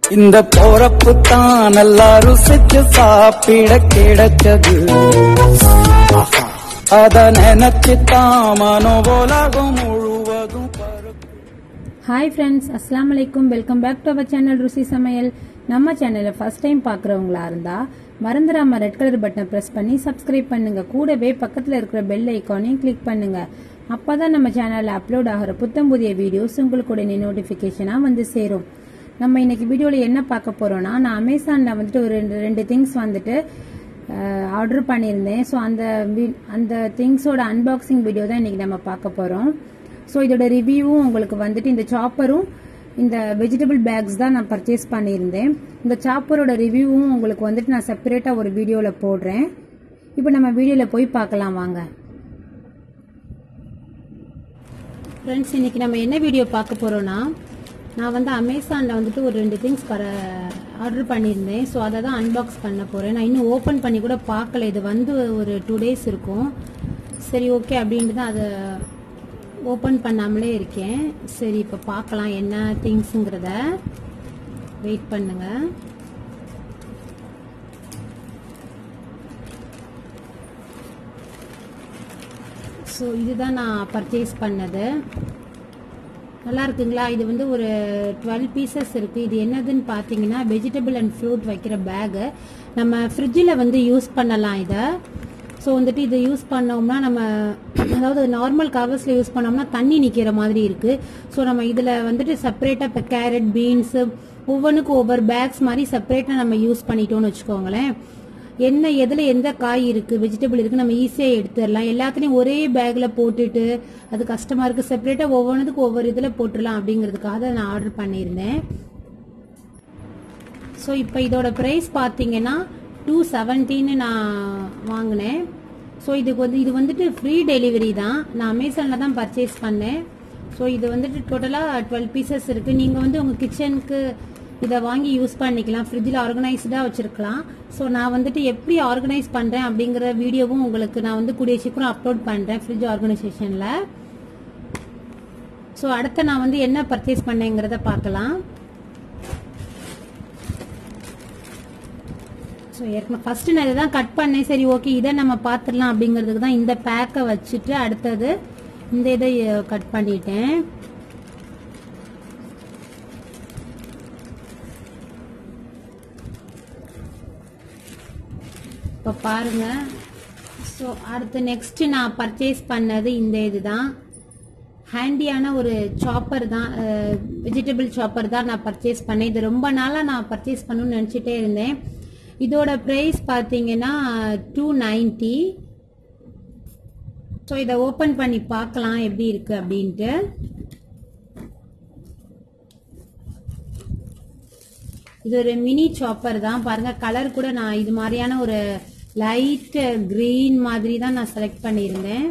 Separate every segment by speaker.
Speaker 1: இந்த போறப்பு தான் நல்லா ருசிச்சு சாப்பிட கிடைச்சது. அத நினைச்சுதான் மனோலகம் முழுவதும்.
Speaker 2: ஹாய் ஃப்ரெண்ட்ஸ், அஸ்ஸலாமு அலைக்கும். Welcome back to our channel Ruchi Samayal. நம்ம சேனலை ஃபர்ஸ்ட் டைம் பார்க்குறவங்களா இருந்தா மறந்துடாம ரெட் கலர் பட்டனை ப்ரெஸ் பண்ணி சப்ஸ்கிரைப் பண்ணுங்க. கூடவே பக்கத்தில் இருக்கிற பெல் ஐக்கானையும் கிளிக் பண்ணுங்க. அப்பதான் நம்ம சேனலில் அப்லோட் ஆகிற புத்தம் புதிய வீடியோஸ் உங்களுக்கு உடனே நோட்டிஃபிகேஷனாக வந்து சேரும். நம்ம இன்னைக்கு வீடியோவில் என்ன பார்க்க போறோம்னா, நான் அமேசானில் வந்துட்டு ஒரு ரெண்டு திங்ஸ் வந்துட்டு ஆர்டர் பண்ணியிருந்தேன். ஸோ அந்த திங்ஸோட அன்பாக்சிங் வீடியோ தான் இன்னைக்கு நம்ம பார்க்க போறோம். ஸோ இதோட ரிவ்யூவும் உங்களுக்கு வந்துட்டு இந்த சாப்பரும் இந்த வெஜிடபிள் பேக்ஸ் தான் நான் பர்ச்சேஸ் பண்ணியிருந்தேன். இந்த சாப்பரோட ரிவ்யூவும் உங்களுக்கு வந்துட்டு நான் செப்பரேட்டாக ஒரு வீடியோவில் போடுறேன். இப்போ நம்ம வீடியோவில் போய் பார்க்கலாம் வாங்க. ஃப்ரெண்ட்ஸ், இன்னைக்கு நம்ம என்ன வீடியோ பார்க்க போறோம்னா, நான் வந்து அமேசானில் வந்துட்டு ஒரு 2 திங்ஸ் ஆர்டர் பண்ணியிருந்தேன். ஸோ அதை தான் அன்பாக்ஸ் பண்ண போகிறேன். நான் இன்னும் ஓப்பன் பண்ணி கூட பார்க்கல. இது வந்து ஒரு 2 days இருக்கும். சரி, ஓகே அப்படின்ட்டு தான் அதை ஓப்பன் பண்ணாமலே இருக்கேன். சரி, இப்போ பார்க்கலாம் என்ன திங்ஸுங்கிறத. வெயிட் பண்ணுங்க. ஸோ இதுதான் நான் பர்ச்சேஸ் பண்ணது. நல்லா இருக்குங்களா? இது வந்து ஒரு 12 பீசஸ் இருக்குது. இது என்னதுன்னு பார்த்தீங்கன்னா, வெஜிடபிள் அண்ட் ஃப்ரூட் வைக்கிற பேகு. நம்ம ஃப்ரிட்ஜில் வந்து யூஸ் பண்ணலாம் இதை. ஸோ வந்துட்டு இதை யூஸ் பண்ணோம்னா நம்ம, அதாவது நார்மல் கவர்ஸில் யூஸ் பண்ணோம்னா தண்ணி நிற்கிற மாதிரி இருக்குது. ஸோ நம்ம இதில் வந்துட்டு செப்பரேட்டாக இப்போ கேரட், பீன்ஸு ஒவ்வொன்றுக்கும் ஒவ்வொரு பேக்ஸ் மாதிரி செப்பரேட்டாக நம்ம யூஸ் பண்ணிட்டோம்னு வச்சுக்கோங்களேன். என்ன எதில் எந்த காய் இருக்குது, வெஜிடபிள் இருக்குது, நம்ம ஈஸியாக எடுத்துடலாம். எல்லாத்துலேயும் ஒரே பேக்கில் போட்டுட்டு அது கஷ்டமாக இருக்குது. செப்பரேட்டாக ஒவ்வொன்றுக்கும் ஒவ்வொரு இதில் போட்டுடலாம் அப்படிங்கிறதுக்காக தான் நான் ஆர்டர் பண்ணியிருந்தேன். ஸோ இப்போ இதோட ப்ரைஸ் பார்த்தீங்கன்னா 270 நான் வாங்கினேன். ஸோ இது வந்துட்டு ஃப்ரீ டெலிவரி தான். நான் அமேசானில் தான் பர்ச்சேஸ் பண்ணேன். ஸோ இது வந்துட்டு டோட்டலாக 12 பீசஸ் இருக்குது. நீங்கள் வந்து உங்கள் கிச்சனுக்கு இதை வாங்கி யூஸ் பண்ணிக்கலாம். ஃப்ரிட்ஜில் ஆர்கனைஸ்டாக வச்சுருக்கலாம். ஸோ நான் வந்துட்டு எப்படி ஆர்கனைஸ் பண்ணுறேன் அப்படிங்கிற வீடியோவும் உங்களுக்கு நான் வந்து கூடிய சீக்கிரம் அப்லோட் பண்ணுறேன் ஃப்ரிட்ஜ் ஆர்கனைசேஷனில். ஸோ அடுத்து நான் வந்து என்ன பர்ச்சேஸ் பண்ணேங்கிறத பார்க்கலாம். ஸோ ஏற்கனவே ஃபர்ஸ்ட் நான் இதை தான் கட் பண்ணேன். சரி, ஓகே, இதை நம்ம பார்த்துடலாம் அப்படிங்கிறதுக்கு தான் இந்த பேக்கை வச்சுட்டு அடுத்தது இந்த இதை கட் பண்ணிட்டேன். இப்போ பாருங்க. ஸோ அடுத்து நெக்ஸ்ட் நான் பர்ச்சேஸ் பண்ணது இந்த இதுதான். ஹேண்டியான ஒரு சாப்பர் தான், வெஜிடபிள் சாப்பர் தான் நான் பர்ச்சேஸ் பண்ணேன். இது ரொம்ப நாளாக நான் பர்ச்சேஸ் பண்ணணும்னு நினச்சிட்டே இருந்தேன். இதோட ப்ரைஸ் பார்த்தீங்கன்னா 290. ஸோ இதை ஓப்பன் பண்ணி பார்க்கலாம் எப்படி இருக்கு அப்படின்ட்டு. இது ஒரு மினி சாப்பர் தான். பாருங்க, கலர் கூட நான் இது மாதிரியான ஒரு லைட் கிரீன் மாதிரி தான் நான் செலக்ட் பண்ணியிருந்தேன்.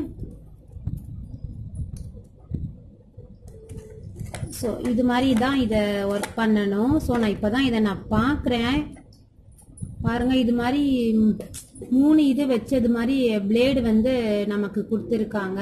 Speaker 2: ஸோ இது மாதிரி தான் இதை ஒர்க் பண்ணணும். ஸோ நான் இப்போ தான் இதை நான் பார்க்குறேன். பாருங்க, இது மாதிரி 3 இது வச்சது மாதிரி பிளேடு வந்து நமக்கு கொடுத்துருக்காங்க.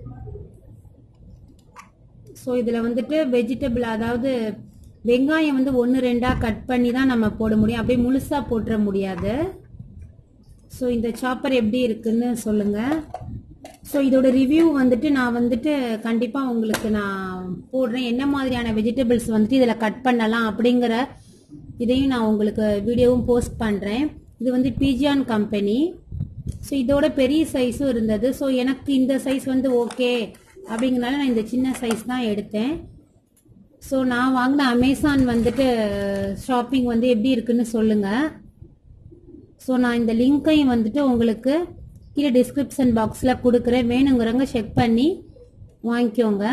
Speaker 2: ஸோ இதில் வந்துட்டு வெஜிடபிள், அதாவது வெங்காயம் வந்து 1-2 கட் பண்ணி தான் நம்ம போட முடியும். அப்படியே முழுசா போட்டுற முடியாது. ஸோ இந்த சாப்பர் எப்படி இருக்குன்னு சொல்லுங்க. ஸோ இதோட ரிவ்யூ வந்துட்டு நான் வந்துட்டு கண்டிப்பாக உங்களுக்கு நான் போடுறேன். என்ன மாதிரியான வெஜிடபிள்ஸ் வந்துட்டு இதில் கட் பண்ணலாம் அப்படிங்கிற இதையும் நான் உங்களுக்கு வீடியோவும் போஸ்ட் பண்ணுறேன். இது வந்து பிஜியான் கம்பெனி. ஸோ இதோட பெரிய சைஸும் இருந்தது. ஸோ எனக்கு இந்த சைஸ் வந்து ஓகே அப்படிங்கிறனால நான் இந்த சின்ன சைஸ் தான் எடுத்தேன். ஸோ நான் வாங்கின அமேசான் வந்துட்டு ஷாப்பிங் வந்து எப்படி இருக்குன்னு சொல்லுங்கள். ஸோ நான் இந்த லிங்க்கையும் வந்துட்டு உங்களுக்கு கீழே டிஸ்கிரிப்ஷன் பாக்ஸில் கொடுக்குறேன். வேணுங்கிறவங்க செக் பண்ணி வாங்கிக்கோங்க.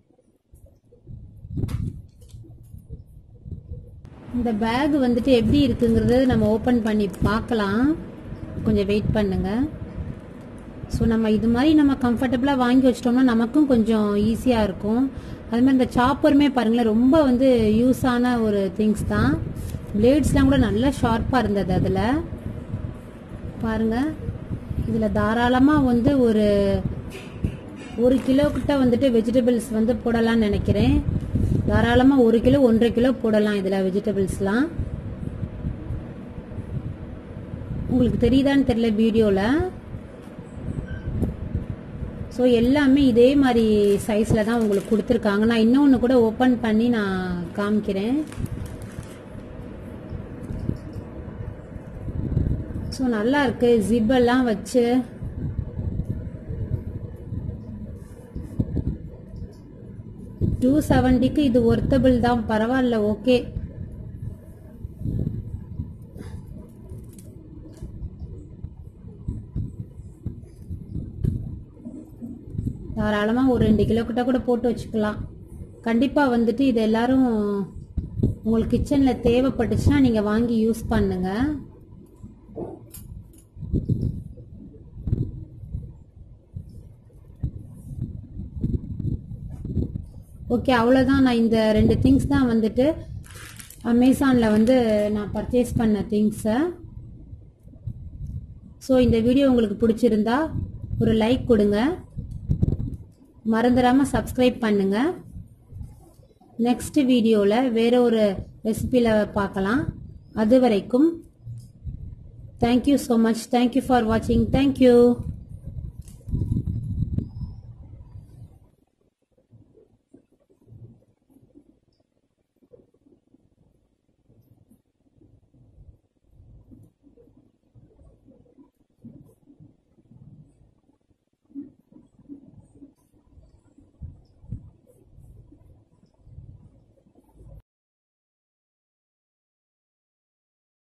Speaker 2: இந்த பேக் வந்துட்டு எப்படி இருக்குங்கிறது நம்ம ஓப்பன் பண்ணி பார்க்கலாம். கொஞ்சம் வெயிட் பண்ணுங்க. ஸோ நம்ம இது மாதிரி நம்ம கம்ஃபர்டபுளாக வாங்கி வச்சிட்டோம்னா நமக்கும் கொஞ்சம் ஈஸியாக இருக்கும். அதுமாதிரி இந்த சாப்பருமே பாருங்களேன், ரொம்ப வந்து யூஸான ஒரு திங்ஸ் தான். பிளேட்ஸ்லாம் கூட நல்லா ஷார்ப்பாக இருந்தது. அதில் பாருங்க, இதில் தாராளமாக வந்து ஒரு 1 கிலோ கிட்ட வந்துட்டு வெஜிடபிள்ஸ் வந்து போடலாம்னு நினைக்கிறேன். தாராளமா 1 கிலோ 1.5 கிலோ போடலாம் இதுல வெஜிடபிள்ஸ்லாம். உங்களுக்கு தெரியுதான்னு தெரியல வீடியோல. ஸோ எல்லாமே இதே மாதிரி சைஸ்ல தான் உங்களுக்கு கொடுத்துருக்காங்க. நான் இன்னொன்று கூட ஓப்பன் பண்ணி நான் காமிக்கிறேன். ஸோ நல்லா இருக்கு, ஜிப்பெல்லாம் வச்சு. $270க்கு இது ஒர்த்தபிள் தான், பரவாயில்ல, ஓகே. தாராளமாக ஒரு 2 கிலோ கிட்ட கூட போட்டு வச்சுக்கலாம். கண்டிப்பாக வந்துட்டு இது எல்லாரும் உங்களுக்கு கிச்சனில் தேவைப்பட்டுச்சுன்னா நீங்கள் வாங்கி யூஸ் பண்ணுங்க. ஓகே, அவ்வளோதான். நான் இந்த 2 திங்ஸ் தான் வந்துட்டு அமேசானில் வந்து நான் பர்ச்சேஸ் பண்ண திங்ஸை. ஸோ இந்த வீடியோ உங்களுக்கு பிடிச்சிருந்தா ஒரு லைக் கொடுங்க, மறந்துடாமல் சப்ஸ்கிரைப் பண்ணுங்க. நெக்ஸ்ட் வீடியோவில் வேற ஒரு ரெசிபியில் பார்க்கலாம். அது வரைக்கும் thank you so much. Thank you for வாட்சிங். தேங்க்யூ.